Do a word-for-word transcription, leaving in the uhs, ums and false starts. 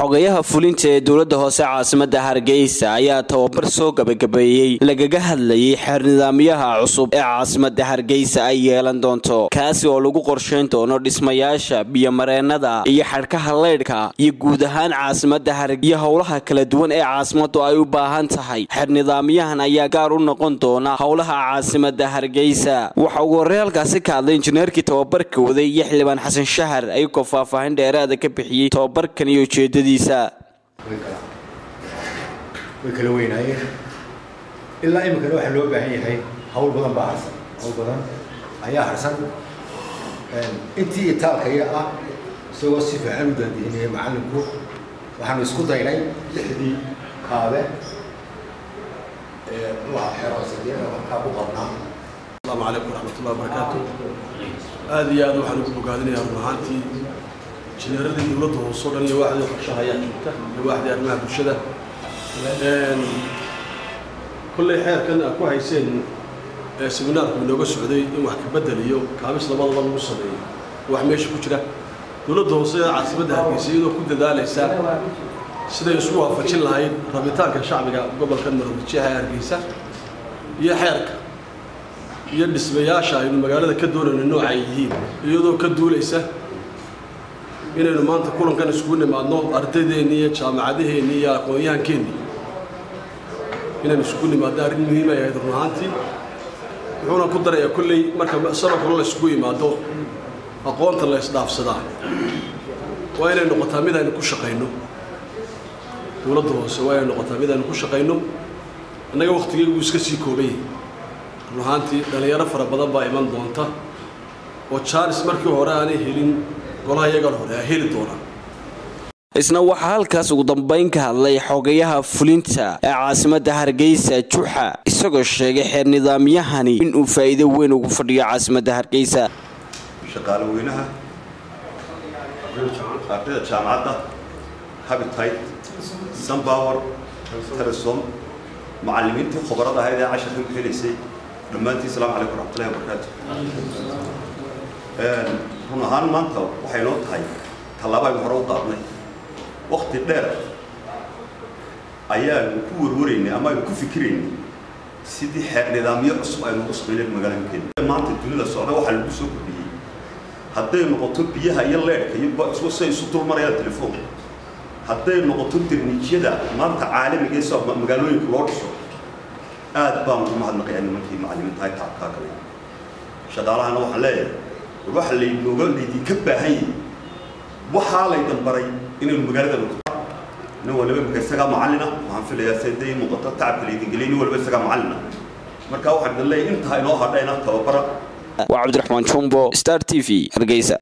xogayaha fulinta ee dowladda hoose caasimadda Hargeysa ayaa tababar soo gabagabeeyay lagaga hadlayay xeer nidaamyaha cusub ee caasimadda Hargeysa ay yeelan doonto kaasi oo lagu qorsheyn doono dhismayaasha biyo mareennada iyo xadhkaha leydhka iyo guud ahaan caasimadda Hargeysa howlaha kala duwan ee caasimaddu ay u baahan tahay xeer nidaamyahan ayaa gaar u noqon doona howlaha caasimadda Hargeysa waxa uu horeelkaasi ka hadlay injineerkii tababarka waday Xildhibaan Xasan Shahar ay ku faahfaahin dheeraad ah ka bixiyay tababarkan iyo ujeedadiisa way kala weynaayeen ilaa imika waxa loo baahan yahay hawl badan baa harsan hawl badan ayaa harsan intii taalkaya ah soo si fiican u daadinay macallinku waxaan isku daynay lixdii kaabe ee waxa xiraasadeen ka ku qabnaa السلام عليكم ورحمة الله وبركاته. هذه يا ذو حنوك مقادني يا رمحانتي. جنرال الدولة وصولا لواحد شهيات لواحد أرمها بالشدة. كل حياة كان أكو هيسين سيمينار من لغة السعودية واحد بدل اليوم كامس لبعض الله المصري واحد ماشي كشرة دولة وصية عاصمتها هرقيسية وكل ذلك ساعة سيدا يسوها فتشل هاي رابطان كشعب قبل كان مربوطيها هرقيسة هي حركة يدسمياشا إنه مقالة كدولة النوع عيهين يدو كدولة إنه ما أنت كلهم كانوا يسكون مع النوع أرتدي نية شامعده نية قويان كيني إنه يسكون مع دار المهمة يا درنهانتي يحونا قدر يا كل مركب صرف الله يسكوي مع دو أقوانت الله يصداف صداع وين النقطة ميدا إنه كل شقينه ولده سواء النقطة ميدا إنه كل شقينه أنا وقت يجوا يسكسي كوبي ruhaantii dhalinyaro fara badan baa iman doonta oo Charles markii hore aan helin golaha iyaga hore heli doona isna waxa halkaas ugu dambeyn ka hadlay xogayaha fulinta ee caasimadda Hargeysa Juxa isagoo sheegay xeer nidaamyahani in uu faa'iido weyn ugu fadhiyo caasimadda Hargeysa shaqaalaweynaha ardayda jaamacadda Habitat Sunpower Telesom macallimiinta khibrada ahayd ee casharka ku helisay dhamaantii السلام عليكم ورحمة الله وبركاته. هنا هان مانتا وحينوت هاي طلابة بحرو قابني وقت الدير أيام كور وريني أما يكون فكريني سيدي حق نظامية عصب أي نقص بين المجال يمكن مانتا الدنيا الصعدة وحل بسوق بيه هذا النقطة بيها يلا يبقى سو سي سطور مريا التليفون هذا النقطة ترنيجيا ده مانتا عالم يجلس مجالو يكلورش aad baan ugu mahadnaqayaa markii macallimiinta ay taabka galay shaqaalaha waxa leeyahay waxa la yidhi leedii ka baahan yahay waxa la dambaray inuu magaalada noqdo nin walba marka isaga macallina waxaan filayaa sayday muuqato tacab leedii galay nin walba isaga macallina marka waxaan leeyahay inta inoo hadhayna tababara waa Cabdiraxmaan Jumbo Star T V Hargeysa.